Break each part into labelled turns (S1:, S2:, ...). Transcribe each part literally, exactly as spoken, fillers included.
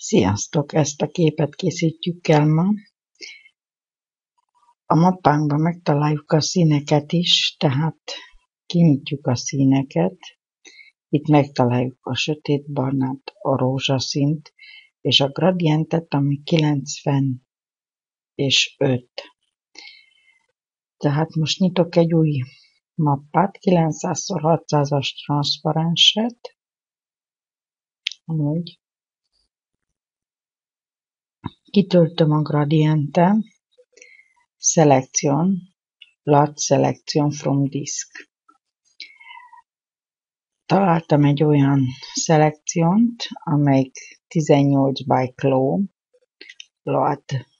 S1: Sziasztok! Ezt a képet készítjük el ma. A mappánkban megtaláljuk a színeket is, tehát kinyitjuk a színeket. Itt megtaláljuk a sötétbarnát, a rózsaszínt és a gradientet, ami kilencven és öt. Tehát most nyitok egy új mappát, kilencszáz szor hatszázas transzparenset. Amúgy. Kitöltöm a gradienten, Selection, Load Selection from Disk. Találtam egy olyan szelekciót, amelyik tizennyolc by Claw, Load.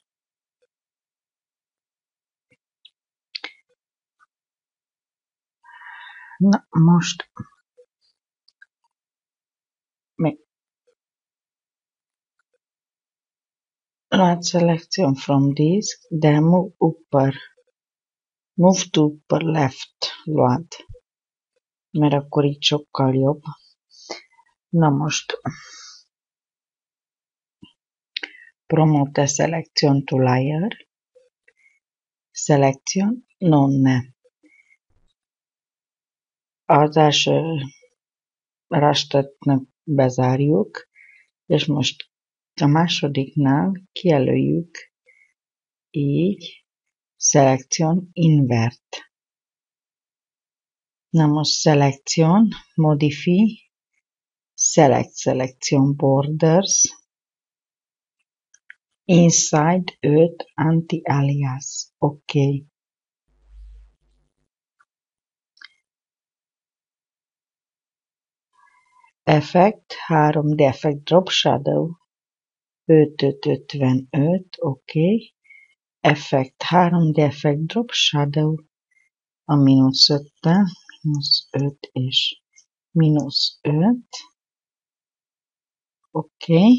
S1: Na, most még Load Selection from Disk, de move upper, move to upper left Load, mert akkor így sokkal jobb. Na most Promote Selection to Layer, Selection None. Az első rastet bezárjuk, és most a másodiknál kijelöljük így Selection Invert. Na most Selection, Modify, Select Selection Borders, Inside öt Anti-Alias. Oké. Okay. Effect, három dé Effect Drop Shadow, öt öt ötvenöt, oké. Okay. Effect, három dé Effect Drop Shadow, a mínusz öttel, mínusz öt és mínusz öt, oké. Okay.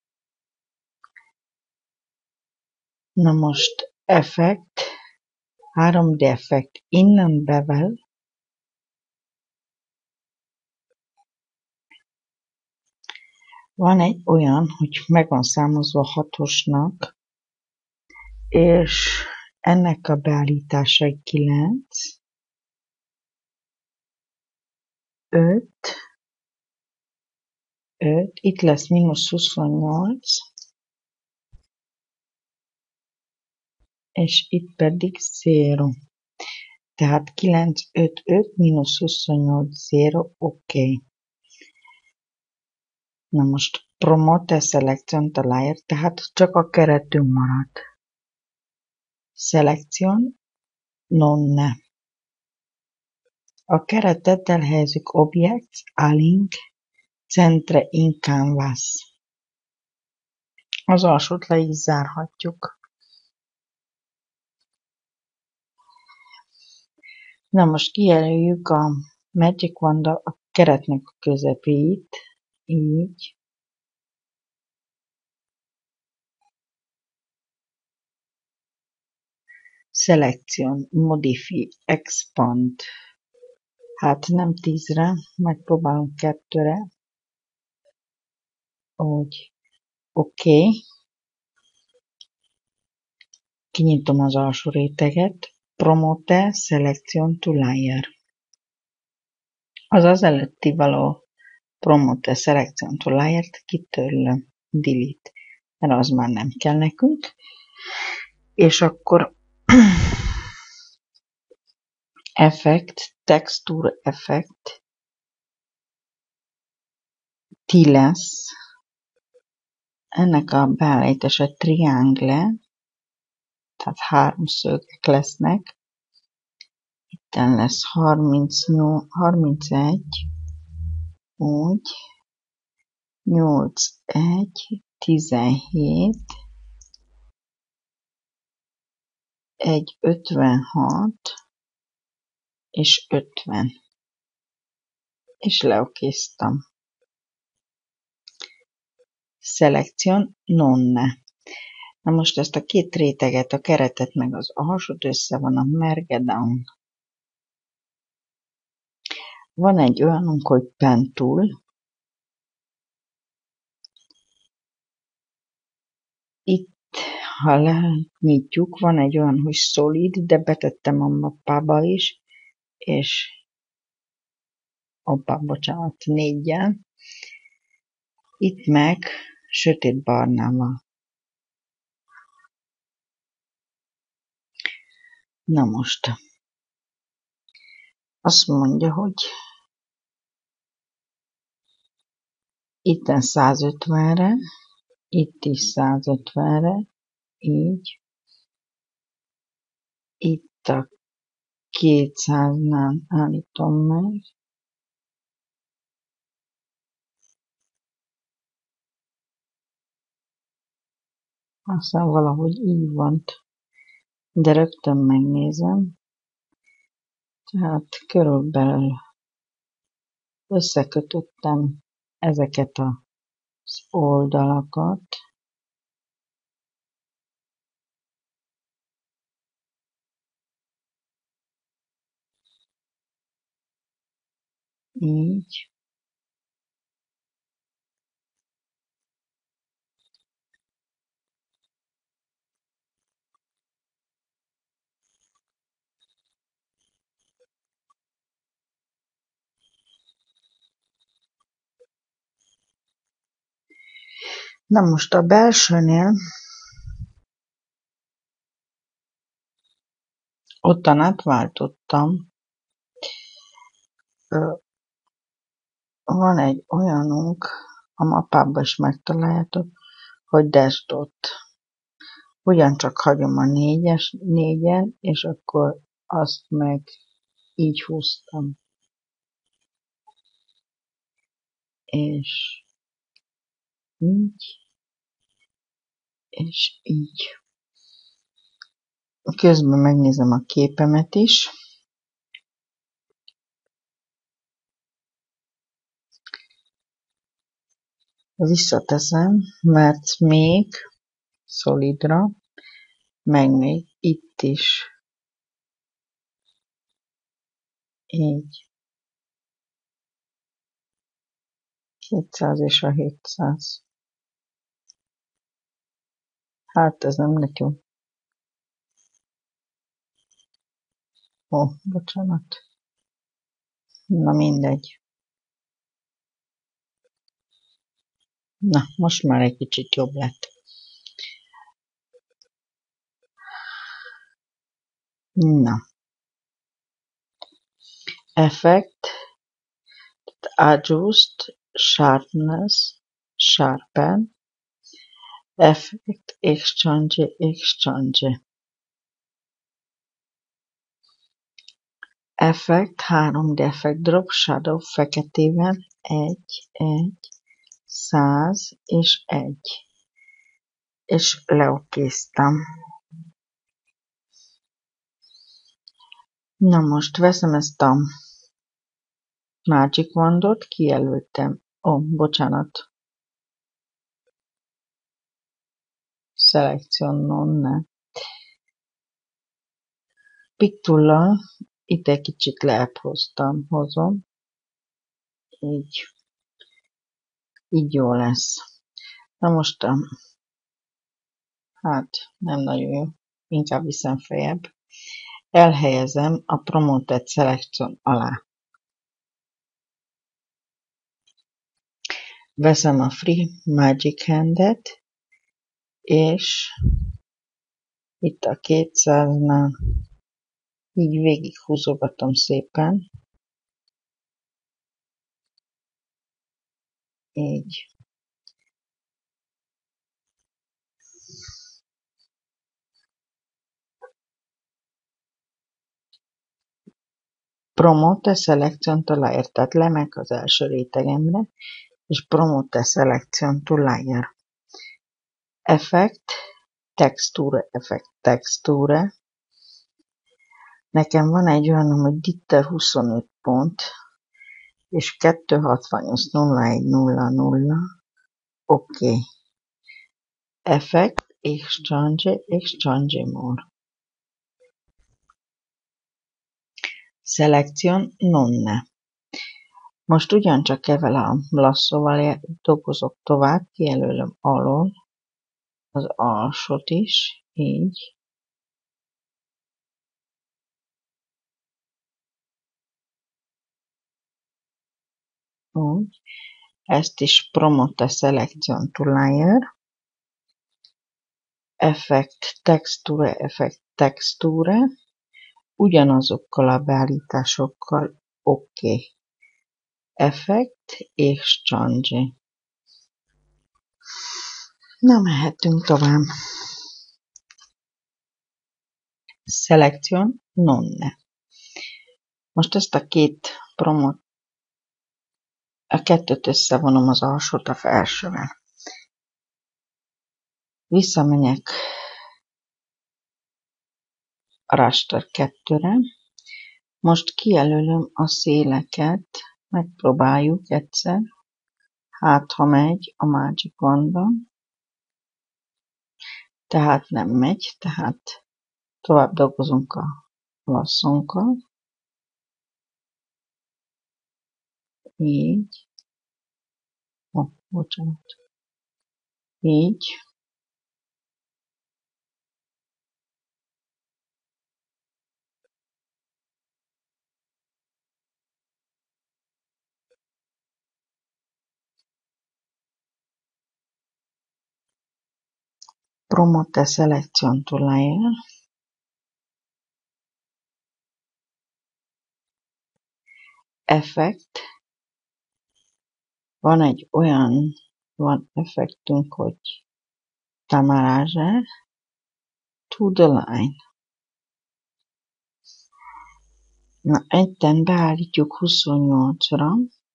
S1: Na most Effect, három dé Effect innen bevel, van egy olyan, hogy meg van számozva hatosnak, és ennek a beállítása egy kilenc, öt, öt, itt lesz mínusz huszonnyolc, és itt pedig zéro. Tehát kilenc, öt, öt, mínusz huszonnyolc, zéro, oké. Okay. Na most Promote Selection to Layer, tehát csak a keretünk maradt. Selection None. A keretet elhelyezzük Objects, Align, Centre in Canvas. Az alsót le is zárhatjuk. Na most kijelöljük a Magic Wand-dal a keretnek a közepét, így. Selection, Modify, Expand. Hát nem tízre, megpróbálunk kettőre. Úgy. Oké. Okay. Kinyitom az alsó réteget. Promote Selection to Layer. Az az előtti való Promote Selection to Layer-t kitörlöm. Delete. Mert az már nem kell nekünk. És akkor Effect, Texture Effect, T lesz. Ennek a beállítása triangle, tehát háromszögek lesznek. Itten lesz harmincnyolc, harmincegy, úgy, nyolc, egy, tizenhét, egy, ötvenhat, és ötven. És leokéztam. Selection None. Na most ezt a két réteget, a keretet meg az alsót összevonom, Merge Down. Van egy olyanunk, hogy Pen Tool. ha lenyitjuk, van egy olyan, hogy solid, de betettem a mappába is, és opa, bocsánat, néggyel. Itt meg sötét barnával. Na most, azt mondja, hogy itten százötvenre, itt is százötvenre, így, itt a kétszáznál állítom meg, aztán valahogy így van, de rögtön megnézem, tehát körülbelül összekötöttem ezeket az oldalakat, így, na most a belsőnél ottan átváltottam, van egy olyanunk, a mappában is megtaláljátok, hogy dash dot. Ugyancsak hagyom a négyes, négyen, és akkor azt meg így húztam. És így, és így. Közben megnézem a képemet is. Visszateszem, mert még szolidra, meg még itt is. Így. kétszáz és a hétszáz. Hát ez nem nekem. Ó, bocsánat. Na mindegy. Na, most már egy kicsit jobb lett. Na. Effect, adjust, sharpness, sharpen, effect, exchange, exchange. Effect, három D effect drop, shadow, feketével, egy, egy, száz és egy. És leokéztem. Na most veszem ezt a Magic Wandot, kijelöltem. Ó, oh, bocsánat. Selection none. Piktullal itt egy kicsit lejjebb hoztam, hozom. Így. Így jó lesz. Na most, hát nem nagyon jó. Inkább viszem feljebb. Elhelyezem a Promoted Selection alá. Veszem a Free Magic Handet, és itt a kétszáznál így végig húzogatom szépen. Így. Promote Selection to Layer, tehát lemek az első rétegemre, és Promote Selection to Layer. Effect, Texture, Effect, Texture. Nekem van egy olyan, hogy Ditter huszonöt pont, és kettőszázhatvannyolc nulla egy nulla nulla. Oké. Okay. Effect, Exchange, Exchange More. Selection none. Most ugyancsak ezzel a lasszóval dolgozok tovább, kijelölöm alól, az alsót is, így. Úgy. Ezt is Promote Selection to Layer. Effekt, texture, effekt, texture. Ugyanazokkal a beállításokkal, oké. Okay. Effekt és Change. Na, mehetünk tovább. Selection nonne. Most ezt a két promot, a kettőt összevonom, az alsót a felsővel. Visszamegyek a raster kettőre. Most kijelölöm a széleket, megpróbáljuk egyszer. Hát, ha megy a Magic Wand-ban. Tehát nem megy, tehát tovább dolgozunk a lasszonkkal. Így. Ó, oh, bocsánat. Így. Promote Selection to Layer. Effekt. Van egy olyan van effektünk, hogy Tamarage to the line. Na, egyten beállítjuk huszonnyolcra.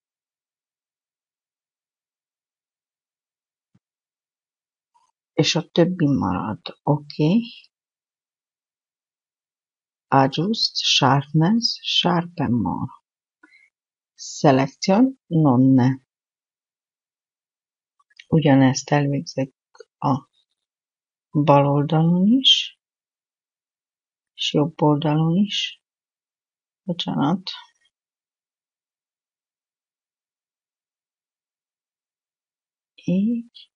S1: És a többi marad. Oké. Okay. Adjust, Sharpness, Sharpen More. Selection nonne. Ugyanezt elvégzek a bal oldalon is, és jobb oldalon is. Bocsánat. Így.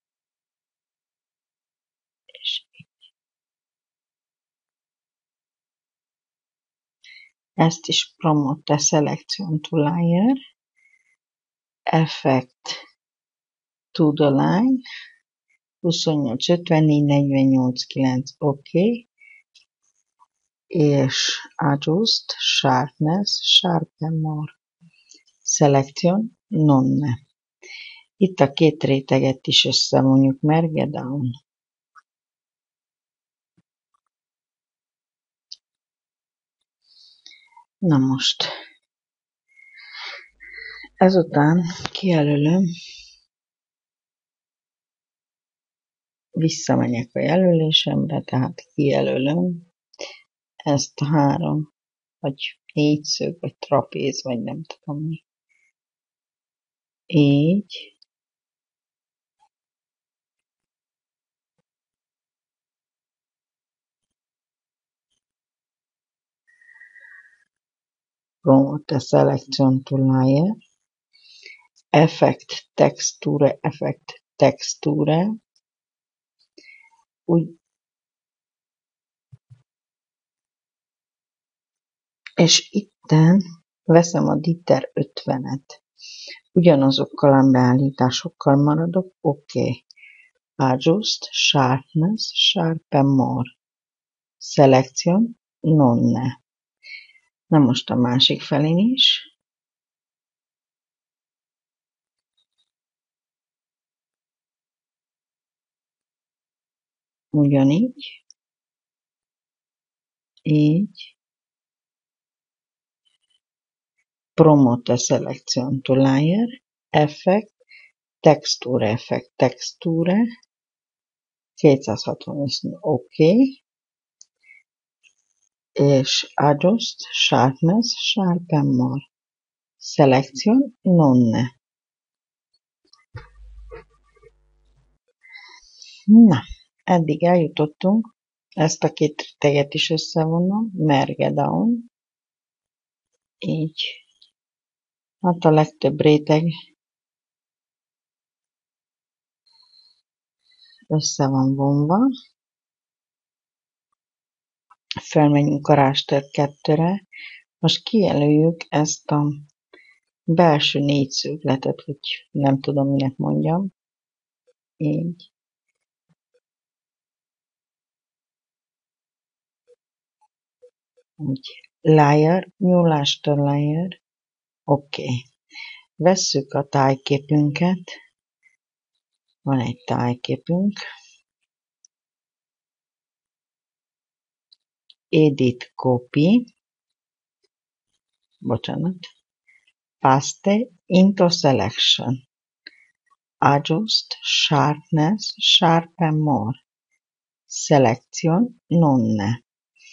S1: És így. Ezt is Promote Selection to Layer. Effect to the line. huszonnyolc, ötvennégy, negyvennyolc, kilenc. Oké. Okay. És Adjust, Sharpness, Sharpen More. Selection nonne. Itt a két réteget is összevonjuk, Merge Down. Na most, ezután kijelölöm, visszamegyek a jelölésemre, tehát kijelölöm ezt a három, vagy négyszög, vagy trapéz, vagy nem tudom mi. Így. Promote Selection to Layer. Effekt, texture, effekt, texture. Úgy, és itten veszem a Dieter ötvenet. Ugyanazokkal a beállításokkal maradok, oké. Okay. Adjust, Sharpness, Sharpen More. Selection nonne. Na most a másik felén is. Ugyanígy. Így. Promote Selection to Layer. Effekt. Texture effekt. Texture. kétszázhatvanöt. Oké. Okay. És Adjust, Sharpness, Sharpen More. Selection nonne. Na, eddig eljutottunk. Ezt a két réteget is összevonom. Merge Down. Így. Hát a legtöbb réteg össze van vonva. Felmegyünk a raster kettőre. Most kijelöljük ezt a belső négyszögletet, hogy nem tudom, minek mondjam. Így. Úgy. Layer, new raster layer. Oké. Okay. Vesszük a tájképünket. Van egy tájképünk. Edit copy. Bocsánat. Paste into selection. Adjust sharpness, sharpen more. Selection none.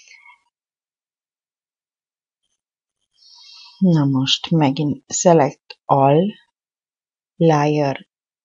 S1: Na most megint select all, layer,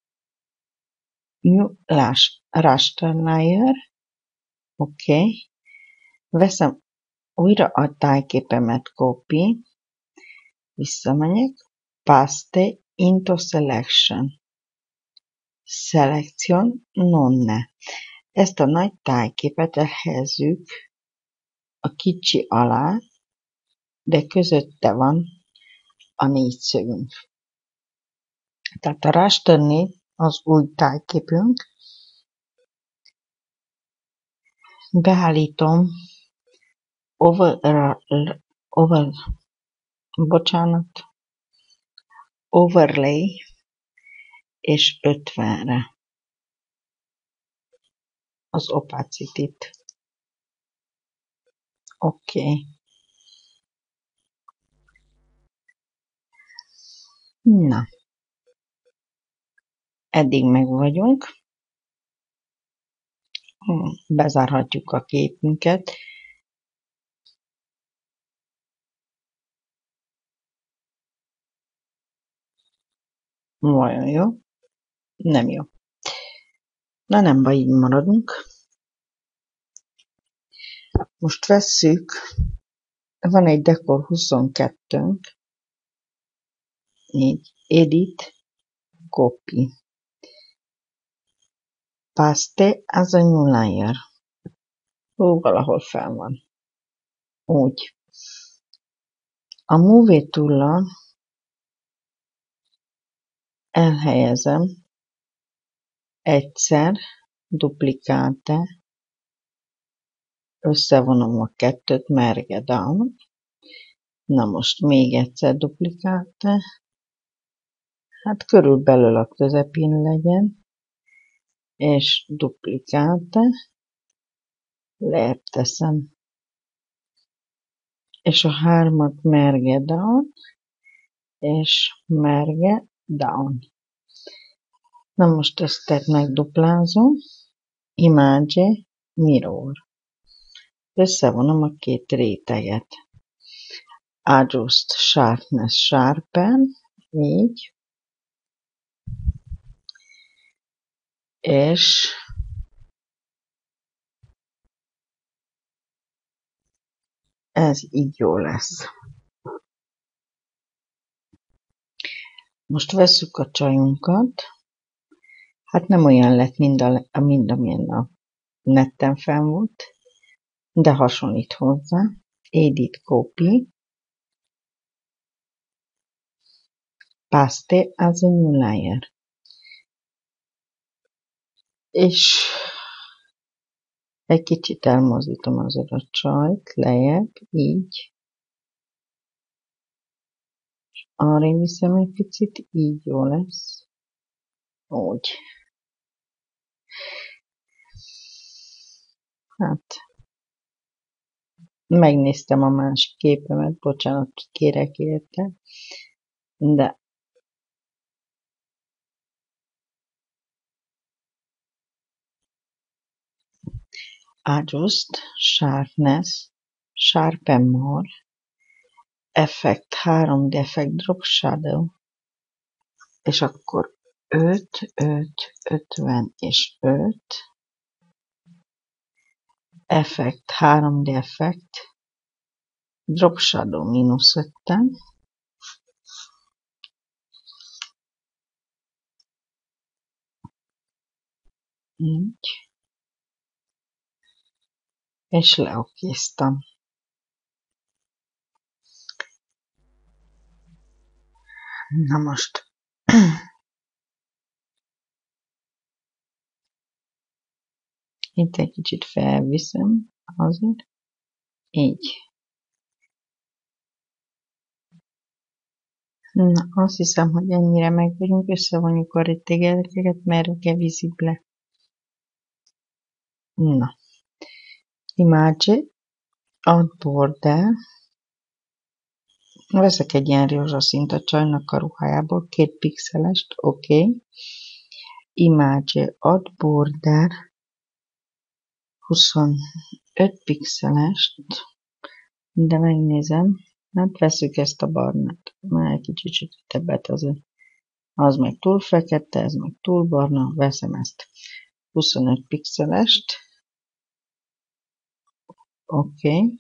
S1: new raster layer. Oké. Okay. Veszem újra a tájképemet, copy. Visszamegyek. Paste into selection. Selection none. Ezt a nagy tájképet elhelyezzük a kicsi alá, de közötte van a négyszögünk. Tehát a raster négy az új tájképünk. Beállítom over, over, bocsánat, overlay és ötvenre az opacity-t. Oké. Okay. Na. Eddig meg vagyunk. Bezárhatjuk a képünket. Vajon jó? Nem jó. Na nem baj, így maradunk. Most vesszük, van egy Decor huszonkettőnk, így Edit, Copy. Paste as a new layer. Ó, valahol fel van. Úgy. A Move tool-lal elhelyezem egyszer, duplikáte, összevonom a kettőt, merge down. Na most még egyszer duplikáte. Hát körülbelül a közepén legyen. És duplikáte. Lejjebb teszem. És a hármat merge down. És merge down. Na most ezt megduplázom. Image mirror. Összevonom a két réteget. Adjust sharpness sharpen. Így. És ez így jó lesz. Most vesszük a csajunkat. Hát nem olyan lett, mind, a, mind amilyen a netten fenn volt, de hasonlít hozzá. Edit copy. Paste as a new layer. És egy kicsit elmozdítom azért a csajt, lejjebb, így. Arra viszem egy picit, így jó lesz. Úgy. Hát, megnéztem a másik képemet, bocsánat, kérek érte, de Adjust, Sharpness, Sharpen More, Effect, három dé Effect, Drop Shadow, és akkor öt, öt, ötven és öt, Effect, három dé Effect, Drop Shadow mínusz ötten, Így. És leokéztam. Na most itt egy kicsit felviszem azért. Így. Na, azt hiszem, hogy ennyire meg vagyunk, összevonjuk a rétegeket, merre viszik le. Na. Image, add border. Veszek egy ilyen rózsaszínt a csajnak a ruhájából, két pixelest, oké. Okay. Image, add border. huszonöt pixelest, de megnézem, hát veszük ezt a barnát, már egy kicsit sötétebbet azért. Az meg túl fekete, ez meg túl barna, veszem ezt. huszonöt pixelest, oké. Okay.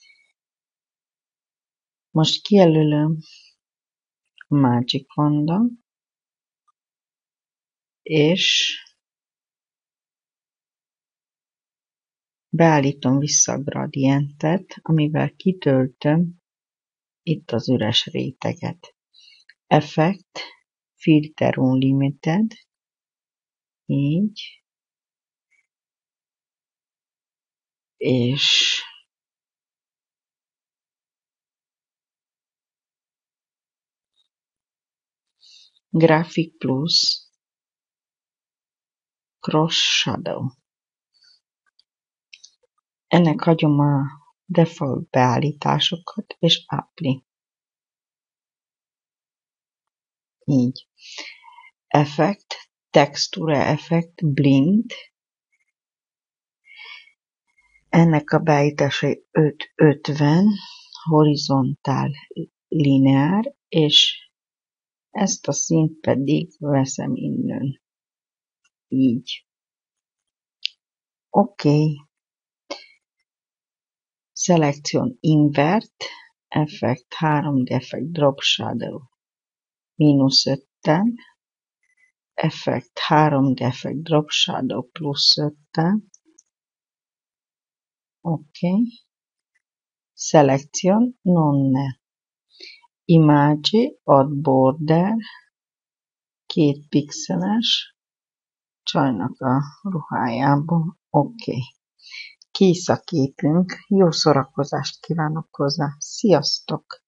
S1: Most kijelölöm a Magic Wand-dal, és beállítom vissza a gradientet, amivel kitöltöm itt az üres réteget. Effect, Filter Unlimited, így, és Graphic Plus, Cross Shadow. Ennek hagyom a default beállításokat, és Apply. Így. Effect, Texture Effect, Blend. Ennek a beállításai öt ötven, horizontál, lineár, és ezt a színt pedig veszem innen. Így. Oké. Okay. Selection Invert, Effect, három dé Effect, Drop Shadow, mínusz öttel, Effect, három dé Effect, Drop Shadow, plusz öttel, oké. Okay. Selection Nonne, Image, Add Border, két pixeles, csajnak a ruhájából, oké. Okay. Kész a képünk, jó szórakozást kívánok hozzá, sziasztok!